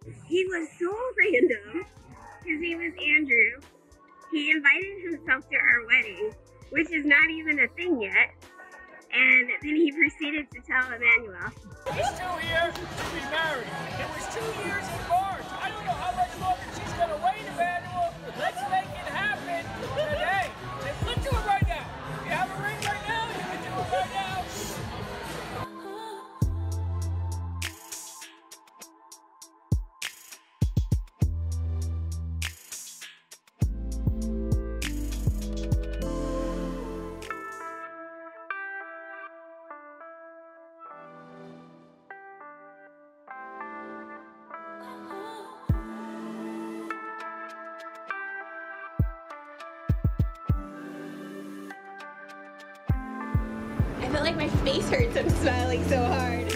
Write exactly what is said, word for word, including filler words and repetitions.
he was so random. His name is Andrew. He invited himself to our wedding, which is not even a thing yet. And then he proceeded to tell Emmanuel. We're still here to be married. It was two years in March. I don't know how much longer she's going to wait, Emmanuel. Let's make it happen today. Let's do it right now. You have a ring right now? You can do it right now. I feel like my face hurts, I'm smiling so hard.